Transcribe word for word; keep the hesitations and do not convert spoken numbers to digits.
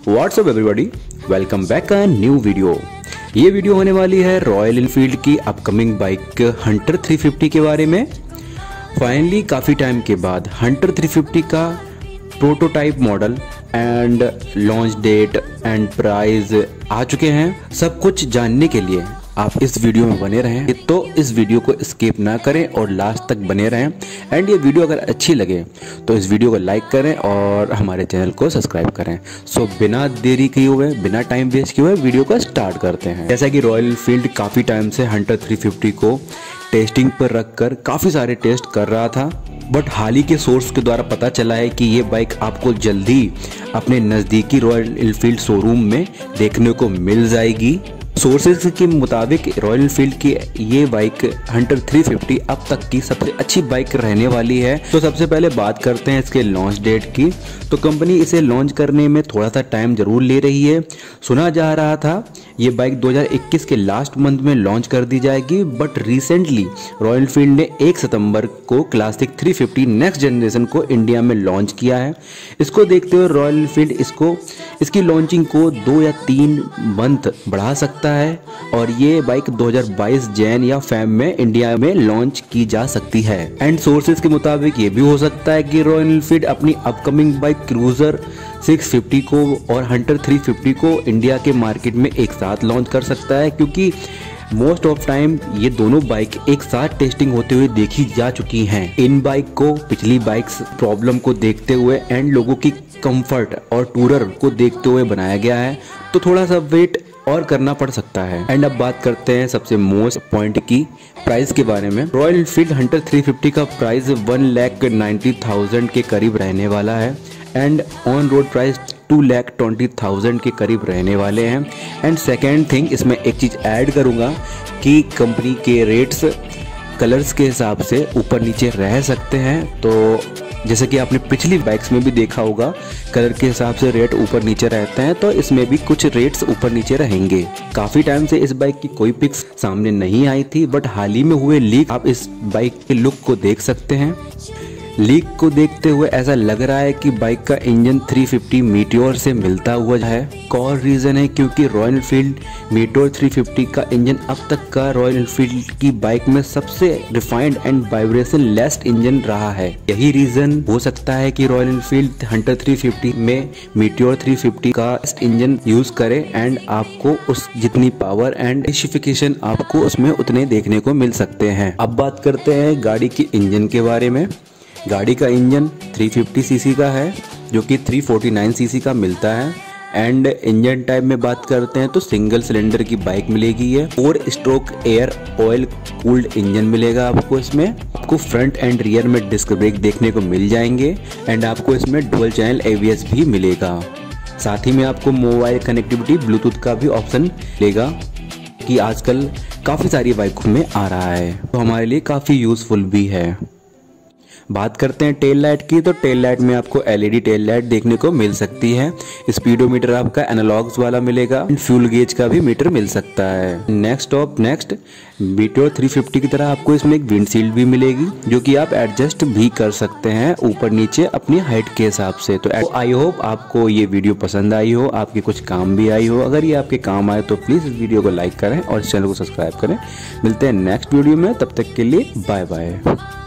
WhatsApp everybody, welcome back a new video. ये video होने वाली है रॉयल एनफील्ड की upcoming bike Hunter three fifty के बारे में। फाइनली काफ़ी टाइम के बाद हंटर थ्री फिफ्टी का prototype model and launch date and price आ चुके हैं। सब कुछ जानने के लिए आप इस वीडियो में बने रहें, तो इस वीडियो को स्किप ना करें और लास्ट तक बने रहें। एंड ये वीडियो अगर अच्छी लगे तो इस वीडियो को लाइक करें और हमारे चैनल को सब्सक्राइब करें। सो बिना देरी किए हुए, बिना टाइम वेस्ट किए हुए वीडियो को स्टार्ट करते हैं। जैसा कि रॉयल एनफील्ड काफ़ी टाइम से हंटर थ्री फिफ्टी को टेस्टिंग पर रखकर काफ़ी सारे टेस्ट कर रहा था, बट हाल ही के सोर्स के द्वारा पता चला है कि ये बाइक आपको जल्दी अपने नज़दीकी रॉयल एनफील्ड शोरूम में देखने को मिल जाएगी। सोर्सेज के मुताबिक रॉयल एनफील्ड की ये बाइक हंटर थ्री फिफ्टी अब तक की सबसे अच्छी बाइक रहने वाली है। तो सबसे पहले बात करते हैं इसके लॉन्च डेट की। तो कंपनी इसे लॉन्च करने में थोड़ा सा टाइम जरूर ले रही है। सुना जा रहा था ये बाइक दो हज़ार इक्कीस के लास्ट मंथ में लॉन्च कर दी जाएगी, बट रिसेंटली रॉयल एनफील्ड ने एक सितंबर को Classic three fifty next generation को इंडिया में लॉन्च किया है। इसको देखते हुए रॉयल एनफील्ड इसको इसकी लॉन्चिंग को दो या तीन मंथ बढ़ा सकता है और ये बाइक दो हज़ार बाईस जैन या फेब में इंडिया में लॉन्च की जा सकती है। एंड सोर्सेज के मुताबिक ये भी हो सकता है कि रॉयल एनफील्ड अपनी upcoming bike cruiser six fifty को और हंटर थ्री फिफ्टी को इंडिया के मार्केट में एक साथ लॉन्च कर सकता है, क्योंकि मोस्ट ऑफ टाइम ये दोनों बाइक एक साथ टेस्टिंग होते हुए देखी जा चुकी हैं। इन बाइक को पिछली बाइक्स प्रॉब्लम को देखते हुए एंड लोगों की कंफर्ट और टूरर को देखते हुए बनाया गया है, तो थोड़ा सा वेट और करना पड़ सकता है। एंड अब बात करते हैं सबसे मोस्ट पॉइंट की प्राइस के बारे में। Royal Enfield Hunter three fifty का price one lakh ninety thousand के करीब रहने वाला है and on road price two lakh twenty thousand के करीब रहने वाले हैं। एंड सेकेंड थिंग, इसमें एक चीज़ ऐड करूँगा कि कंपनी के रेट्स कलर्स के हिसाब से ऊपर नीचे रह सकते हैं। तो जैसे कि आपने पिछली बाइक्स में भी देखा होगा, कलर के हिसाब से रेट ऊपर नीचे रहते हैं, तो इसमें भी कुछ रेट्स ऊपर नीचे रहेंगे। काफ़ी टाइम से इस बाइक की कोई पिक्स सामने नहीं आई थी, बट हाल ही में हुए लीक आप इस बाइक के लुक को देख सकते हैं। लीक को देखते हुए ऐसा लग रहा है कि बाइक का इंजन थ्री फिफ्टी मीटियोर से मिलता हुआ है। और रीज़न है क्योंकि Royal Enfield Meteor three fifty का इंजन अब तक का रॉयल एनफील्ड की बाइक में सबसे refined and vibrationless engine रहा है। यही रीज़न हो सकता है कि Royal Enfield Hunter three fifty में मीटियोर थ्री फिफ्टी का इंजन यूज़ करे एंड आपको उस जितनी पावर एंड स्पेसिफिकेशन आपको उसमें उतने देखने को मिल सकते हैं। अब बात करते हैं गाड़ी की इंजन के बारे में। गाड़ी का इंजन थ्री फिफ्टी सीसी का है, जो कि थ्री फोर्टी नाइन सीसी का मिलता है। एंड इंजन टाइप में बात करते हैं तो सिंगल सिलेंडर की बाइक मिलेगी है। Four stroke air oil cooled engine मिलेगा आपको इसमें। आपको फ्रंट एंड रियर में डिस्क ब्रेक देखने को मिल जाएंगे एंड आपको इसमें dual channel A B S भी मिलेगा। साथ ही में आपको मोबाइल कनेक्टिविटी ब्लूटूथ का भी ऑप्शन मिलेगा, कि आजकल काफ़ी सारी बाइकों में आ रहा है, तो हमारे लिए काफ़ी यूज़फुल भी है। बात करते हैं टेल लाइट की, तो टेल लाइट में आपको L E D tail light देखने को मिल सकती है। स्पीडोमीटर आपका एनालॉग्स वाला मिलेगा, फ्यूल गेज का भी मीटर मिल सकता है। Next of next Meteor three fifty की तरह आपको इसमें एक विंडशील्ड भी मिलेगी, जो कि आप एडजस्ट भी कर सकते हैं ऊपर नीचे अपनी हाइट के हिसाब से। तो आई होप आपको ये वीडियो पसंद आई हो, आपके कुछ काम भी आई हो। अगर ये आपके काम आए तो प्लीज़ इस वीडियो को लाइक करें और इस चैनल को सब्सक्राइब करें। मिलते हैं नेक्स्ट वीडियो में, तब तक के लिए बाय बाय।